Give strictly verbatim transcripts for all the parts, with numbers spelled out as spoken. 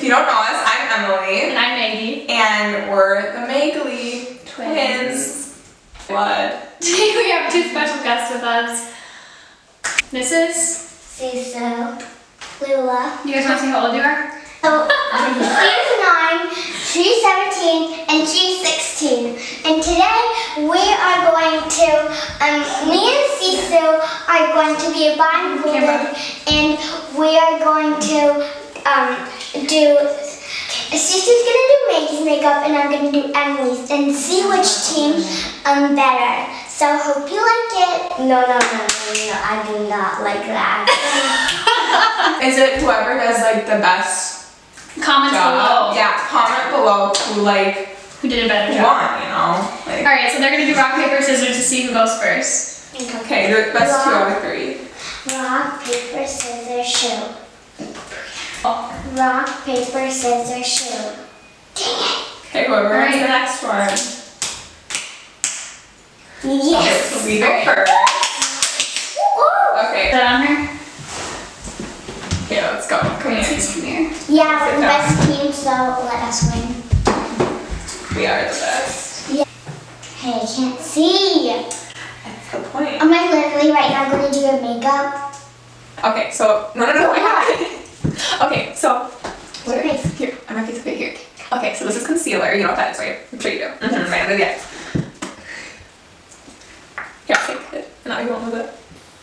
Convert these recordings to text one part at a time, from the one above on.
don't know us, I'm Emily. And I'm Maggie. And we're the Magley twins. twins. What? Today we have two special guests with us. This is... Cecil. Lula. You guys want to see how old you are? So, she's nine, she's seventeen, and she's sixteen. And today we are going to, um, me and Cecil are going to be blindfolded, and we are going to um, do, Cecil's going to do Maggie's makeup, and I'm going to do Emily's, and see which team um better. So, hope you like it. No, no, no, no, no, I do not like that. Is it whoever does like the best Comments job? below. Yeah, comment below who like Who did a better who job. won, you know? Like, Alright, so they're going to do rock, paper, scissors to see who goes first. okay, the best two out of three. Rock, paper, scissors, shoot. Rock, paper, scissors, shoot. Dang it. Okay, whoever wins Alright. the next one. Yes. Okay, so we go first. Woo. Okay. Is that on her? Okay, let's go. Come here. Come here. Yeah, we're Sit the down. best team, so let us win. We are the best. Yeah. Hey, I can't see. That's the point. Am I literally right now going to do your makeup? Okay, so no, no, no. I have it. Okay, so what are, Okay. here? I'm gonna face it here. Okay, so this is concealer. You know what that is, right? I'm sure you do. Mm-hmm. Right under the eyes. Here, take it. And now you won't with it.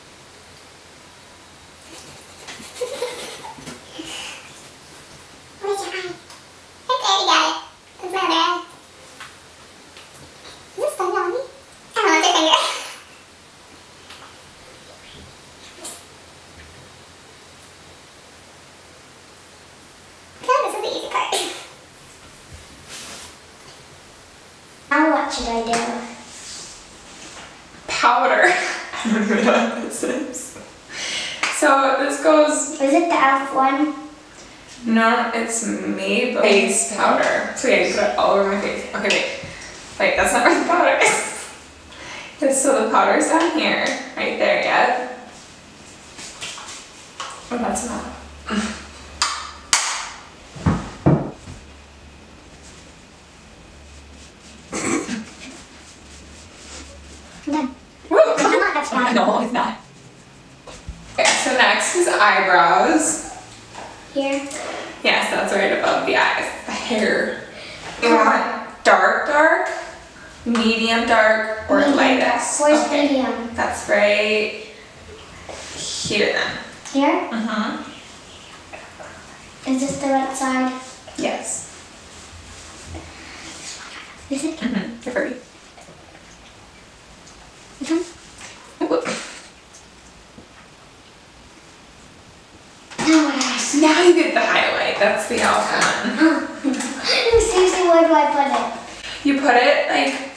Where's your eye? Right there, you got it. It's not bad. Is this done on me? I don't know, it's your finger. This is the easy part. Now what should I do? Powder. I don't even know what this is. So this goes. Is it the elf one? No, it's Maybelline face powder. So yeah, you put it all over my face. Okay, wait. Wait, that's not where the powder is. Yes, so the powder's down here, right there, yeah. Oh, that's not. I'm done. Woo! I'm not touching that. No, it's not. Okay, so next is eyebrows. Here. Yes, that's right above the eyes. The hair. You want dark, dark, medium dark, or Medium lightest? dark. Where's Okay. medium? That's right here then. Here? Uh-huh. Is this the right side? Yes. Is it? Mm-hmm. You're furry. This one? Whoop. No, it is. Now you get the highlight. That's the alpha one. Seriously, where do I put it? You put it like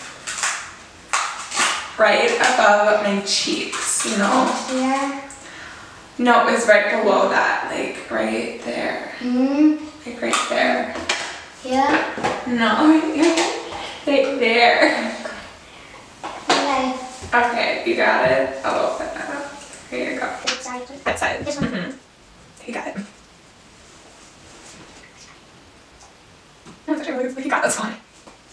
right above my cheeks, you know? Here. No, it's right below that, like right there. Hmm. Like right there. Here. No, right there. Okay. Okay, you got it. I'll open that up. Here you go. Which side? That side. This one? Mm-hmm. You got it. You got this one.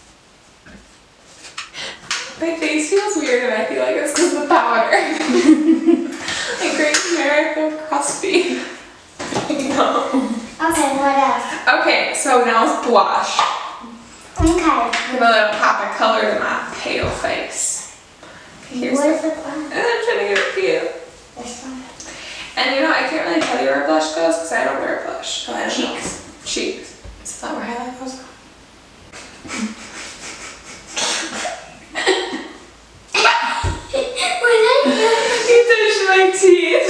My face feels weird and I feel like it's because of the powder. Like right here, I feel crusty. No. Okay, what else? Okay, so now it's blush. Okay. Give a little pop of color to my pale face. Okay, here's What is the- it? one? I'm trying to get it for you. This one. And you know, I can't really tell you where blush goes because I don't wear blush. So I don't know. Cheeks. Cheeks. Is that where highlight goes? You touched my teeth.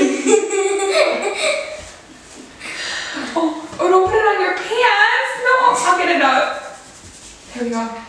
oh, oh, don't put it on your pants. No, I'll get it up. There we go.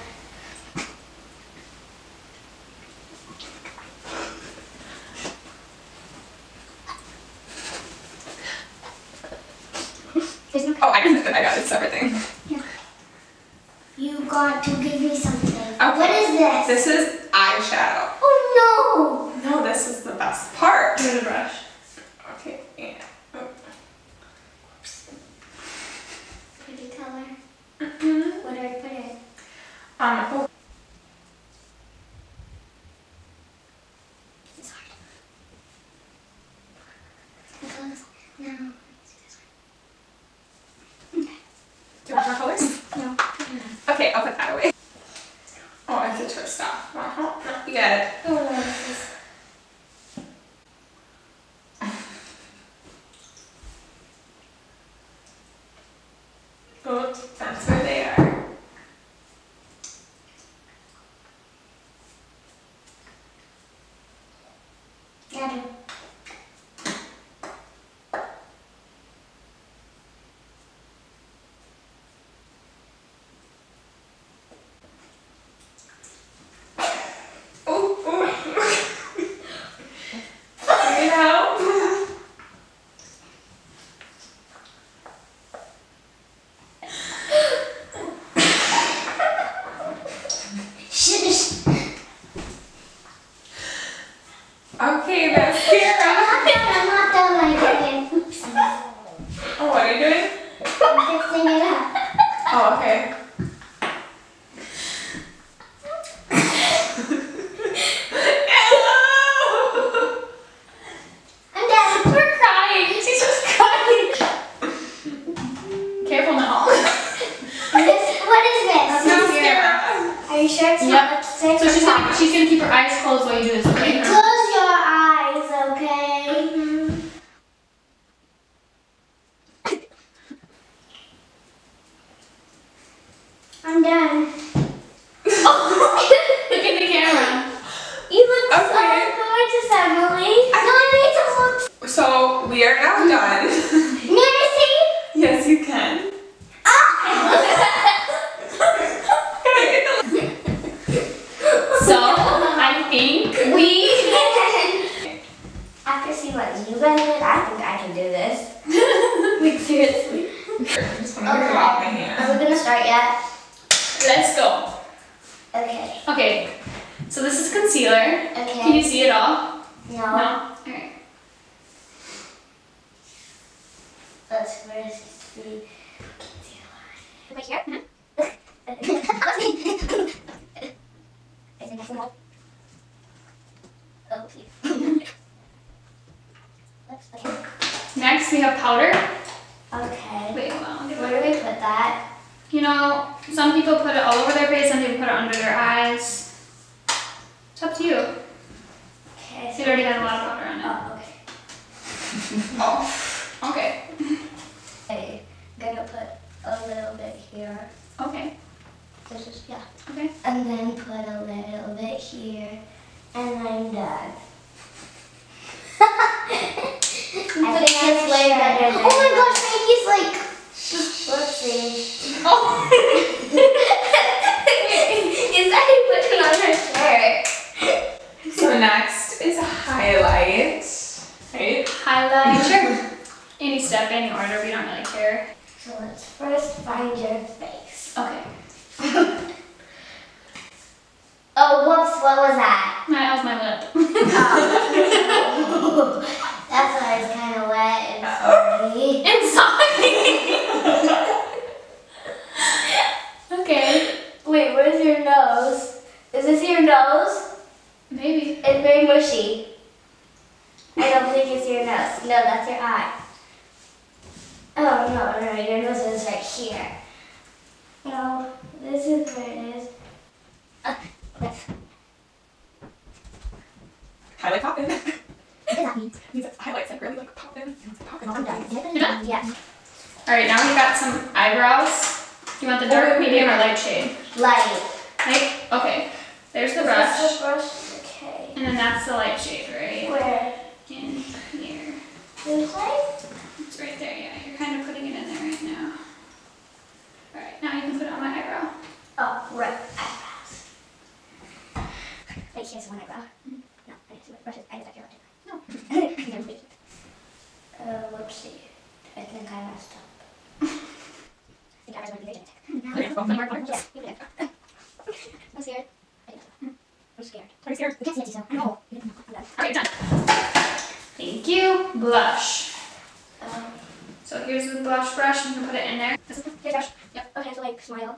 There's no. Oh, I got it. I got it. It's everything. You got to give me something. Okay. What is this? This is eyeshadow. Oh No, this is the best part. Give it a brush. Okay, yeah. Oh. No. Do you want more colors? No. Okay, I'll put that away. Oh, I have to twist off. Uh-huh. No, you got it. Oh, no, this is... Oh, that's where they are. Got it. Oh, oh. You know? Shush. Okay, mascara. I'm not done my cooking. Oops. Oh, what are you doing? I'm fixing it up. Oh, okay. Hello! I'm done. We're crying. She's just crying. Careful now. This, what is this? Mascara. Are you sure it's Yep. not lipstick So or she's gonna, powder? she's gonna keep her eyes closed while you do this, okay? Close your eyes, okay? I'm done. Look at the camera. You look Okay. so gorgeous, Emily. No, I need to look. So, we are now done. Nancy? Yes, you can. So, I think we... After seeing what you guys did, I think I can do this. Like, seriously. I'm just gonna get it off my hand. Are we gonna start yet? Let's go. Okay. Okay, so this is concealer. Okay. Can you see it all? No. No? Alright. Let's first see. Right here? Mhm. Is it nice and white? Oh, cute. Let's, okay. Next, we have powder. Okay. Wait, hold on. I'll get Where it. do we put that? You know, some people put it all over their face, some people put it under their eyes. It's up to you. Okay. It already has a lot of powder on it. Oh, okay. Oh, okay. Okay. Gonna put a little bit here. Okay. This is, yeah. Okay. And then put a little bit here. And I'm done. I think that's way better than... Oh my gosh, Frankie's like... Let's see. Oh! Is that you putting on her shirt? So next is a highlight, right? Highlight. Sure. Any step, any order, we don't really care. So let's first find your face. Okay. Oh, whoops, what was that? That was my lip. Oh. That's why it's kind of wet and sorry. And sorry. Okay. Wait, where's your nose? Is this your nose? Maybe. It's very mushy. I don't think it's your nose. No, that's your eye. Oh, no, no, your nose is right here. No, this is where it is. Uh, let's- Highlight pop in. What does that mean? Means it's highlights like really like pop in. It's like pop in all I'm the done. way. You're done? Yeah. Alright, now we've got some eyebrows. Do you want the dark, medium, or light shade? Light. Light? Okay. There's the Is brush. this the brush? Okay. And then that's the light shade, right? Where? In here. This light? It's right there, yeah. You're kind of putting it in there right now. Alright, now you can put it on my eyebrow. Oh, right. Eyebrows. Wait, here's one eyebrow. No, I didn't see what brushes. I just have No. Uh, whoopsie. I think I messed up. I think I was going to be vigilant. Yeah, you did. I'm scared. I did. I'm scared. Are you scared? You can't see it, so. No. I'm done. Alright, done. Thank you. Blush. Um, So here's the blush brush. You can put it in there. this is your brush. Yep. Okay, so like smile.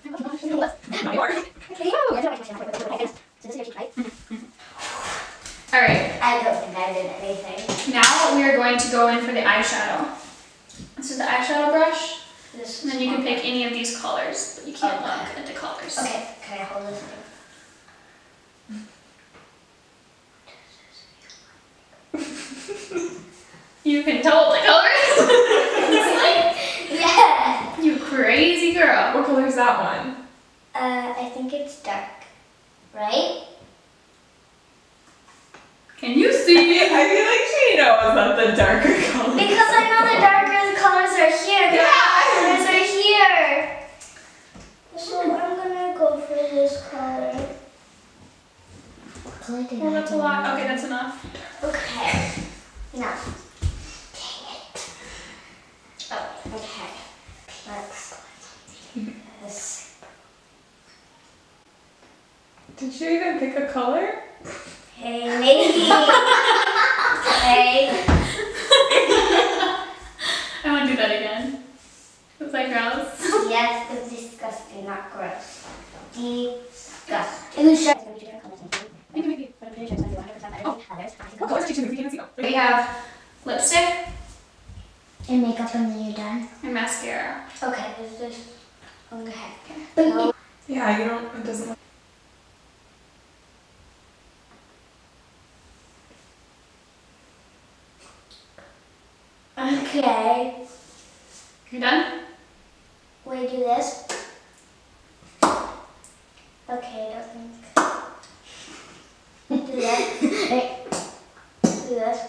My lord. Okay, I don't like my channel. So this is your cheek, right? I don't think I did anything. Now we are going to go in for the eyeshadow. This is the eyeshadow brush. This And then you can pick any of these colors, but you can't Okay. look at the colors. Okay, can I hold this thing? You can tell the colors. Yeah. You crazy girl. What color is that one? Uh, I think it's dark, right? Can you see? I feel like she knows that the darker color. Because I know the darker the colors are here. The Yeah. colors are here. So I'm gonna go for this color. Well, that's a lot. Okay, that's enough. Okay. Now. Dang it. Oh, okay. Let's do this. Did you even pick a color? Hey, maybe. Hey. I want to do that again. Was that gross? Yes, it's disgusting, not gross. Disgusting. Who's sure? What colors are you choosing? We can't see them. We have lipstick And makeup and then you're done. and mascara. Okay, is this okay? No. Yeah, you don't, it doesn't look. Okay. You're done? We do this. Okay, I don't think. Do that. Hey. Do this.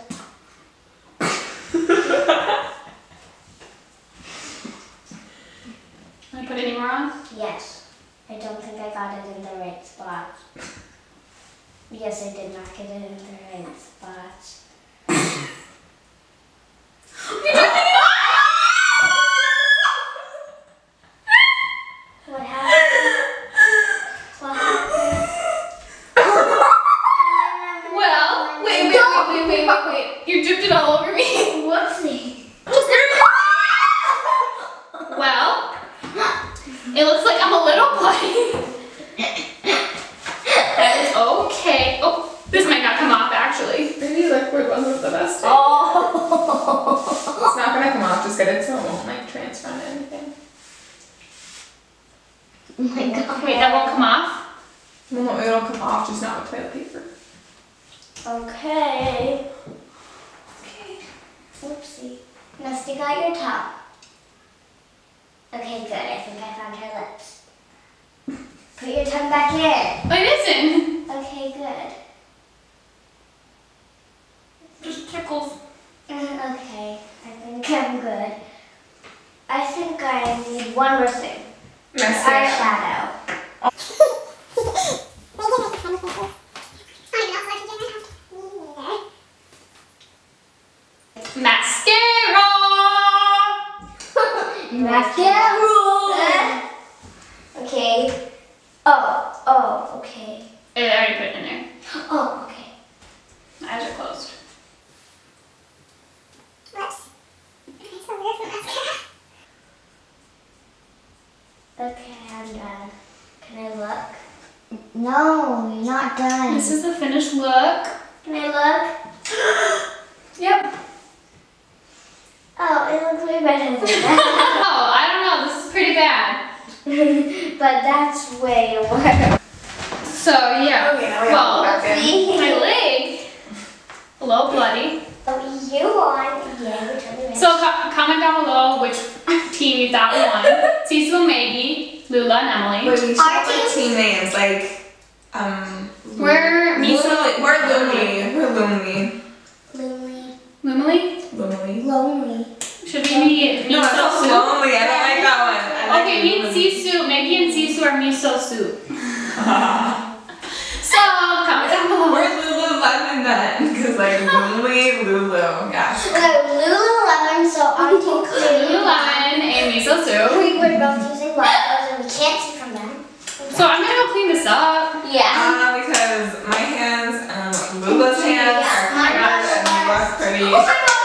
Want to put any more on? Yes. I don't think I got it in the right spot. Yes, I did not get it in the right spot. What happened? What happened? Well, wait, wait, wait, wait, wait, wait, wait. You dripped it all over me. Whoopsie. Well, it looks like I'm a little bloody. That is okay. Oh, this might not come off actually. Maybe liquid wasn't the best. Oh. It's not gonna come off, just get it so it won't like transfer on anything. Oh my god. Wait, that won't come off? Well, no, it'll come off, just not with toilet paper. Okay. Okay. Whoopsie. Now stick out your top. Okay, good. I think I found her lips. Put your tongue back in. Oh, it isn't. Okay, good. Just tickles. Mm, okay, I think I'm good. I think I need one more thing. Mascara. Eyeshadow. Mascara. Mascara. Okay. Oh, oh, okay. I already put it in there. Oh, okay. My eyes are closed. Okay, I'm done. Can I look? No, you're not done. This is the finished look. Can I look? Yep. Oh, it looks way better than that. Oh, I don't know. This is pretty bad. But that's way worse. So yeah. Okay, now we well, have to go back in. my leg, a little bloody. Oh, you won. Yeah, we totally won. So co- comment down below which team you thought won. Cecil, Maggie, Lula, and Emily. Wait, we should Our have like team- team names, like, um... We're Miso. Lumi- We're Lumi. We're Lumi. Lonely. Lumily? Lumi. Lonely. Should we be No, Miso it's soup? lonely. I don't like that one. I like Okay, me and Lumi. Sisu, Maggie and Sisu are Miso soup. So comment down below. We're Lululemon then, because like Lumi, Lulu, yeah. Okay, Lululemon, so our team clearly Lululemon and Miso soup. We were both using blindfolds and we can't see from them. So I'm gonna go clean this up. Yeah. Uh, because my hands and Lula's hands are Yeah. covered and they look pretty. Oh my god,